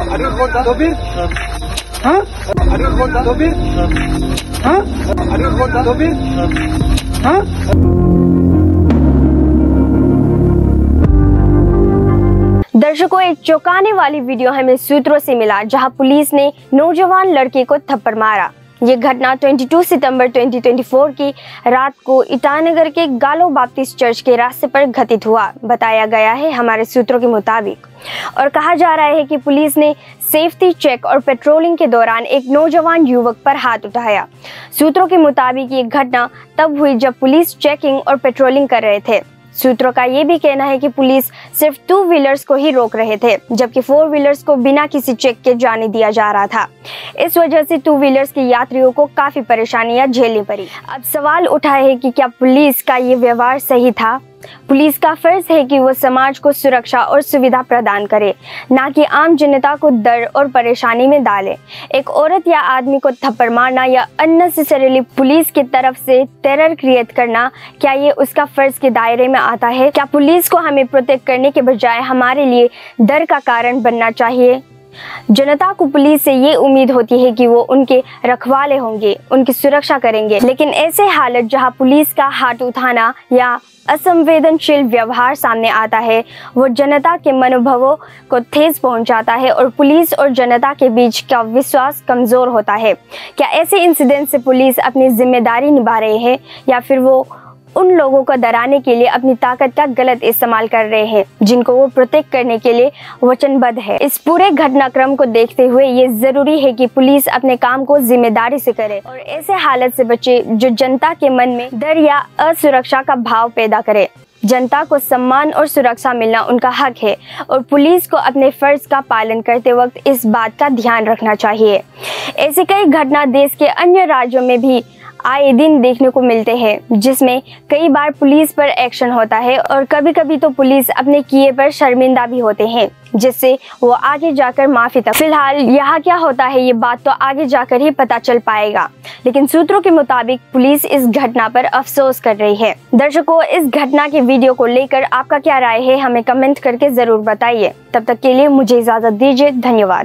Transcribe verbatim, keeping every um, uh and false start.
अरे कौन था? तो फिर हाँ? अरे कौन था? तो फिर हाँ? अरे कौन था? तो फिर हाँ? दर्शकों, एक चौंकाने वाली वीडियो हमें सूत्रों से मिला जहां पुलिस ने नौजवान लड़के को थप्पड़ मारा। ये घटना बाईस सितंबर दो हज़ार चौबीस की रात को ईटानगर के गालो बाप्टिस्ट चर्च के रास्ते पर घटित हुआ, बताया गया है हमारे सूत्रों के मुताबिक। और कहा जा रहा है कि पुलिस ने सेफ्टी चेक और पेट्रोलिंग के दौरान एक नौजवान युवक पर हाथ उठाया। सूत्रों के मुताबिक ये घटना तब हुई जब पुलिस चेकिंग और पेट्रोलिंग कर रहे थे। सूत्रों का ये भी कहना है कि पुलिस सिर्फ टू व्हीलर्स को ही रोक रहे थे, जबकि फोर व्हीलर्स को बिना किसी चेक के जाने दिया जा रहा था। इस वजह से टू व्हीलर्स के यात्रियों को काफी परेशानियां झेलनी पड़ी। अब सवाल उठा है कि क्या पुलिस का ये व्यवहार सही था? पुलिस का फर्ज है कि वो समाज को सुरक्षा और सुविधा प्रदान करे, ना कि आम जनता को डर और परेशानी में डाले। एक औरत या आदमी को थप्पड़ मारना या अननेसेसरीली पुलिस की तरफ से टेरर क्रिएट करना, क्या ये उसका फर्ज के दायरे में आता है? क्या पुलिस को हमें प्रोटेक्ट करने के बजाय हमारे लिए डर का कारण बनना चाहिए? जनता को पुलिस से ये उम्मीद होती है कि वो उनके रखवाले होंगे, उनकी सुरक्षा करेंगे, लेकिन ऐसे हालत जहां पुलिस का हाथ उठाना या असंवेदनशील व्यवहार सामने आता है, वो जनता के मनोभावों को ठेस पहुंचाता है और पुलिस और जनता के बीच का विश्वास कमजोर होता है। क्या ऐसे इंसिडेंट से पुलिस अपनी जिम्मेदारी निभा रही है या फिर वो उन लोगों को डराने के लिए अपनी ताकत का गलत इस्तेमाल कर रहे हैं जिनको वो प्रोटेक्ट करने के लिए वचनबद्ध है? इस पूरे घटनाक्रम को देखते हुए ये जरूरी है कि पुलिस अपने काम को जिम्मेदारी से करे और ऐसे हालत से बचे जो जनता के मन में डर या असुरक्षा का भाव पैदा करे। जनता को सम्मान और सुरक्षा मिलना उनका हक है और पुलिस को अपने फर्ज का पालन करते वक्त इस बात का ध्यान रखना चाहिए। ऐसी कई घटना देश के अन्य राज्यों में भी आए दिन देखने को मिलते हैं, जिसमें कई बार पुलिस पर एक्शन होता है और कभी कभी तो पुलिस अपने किए पर शर्मिंदा भी होते हैं, जिससे वो आगे जाकर माफी तक। फिलहाल यहाँ क्या होता है ये बात तो आगे जाकर ही पता चल पाएगा, लेकिन सूत्रों के मुताबिक पुलिस इस घटना पर अफसोस कर रही है। दर्शकों, इस घटना के वीडियो को लेकर आपका क्या राय है हमें कमेंट करके जरूर बताइए। तब तक के लिए मुझे इजाजत दीजिए। धन्यवाद।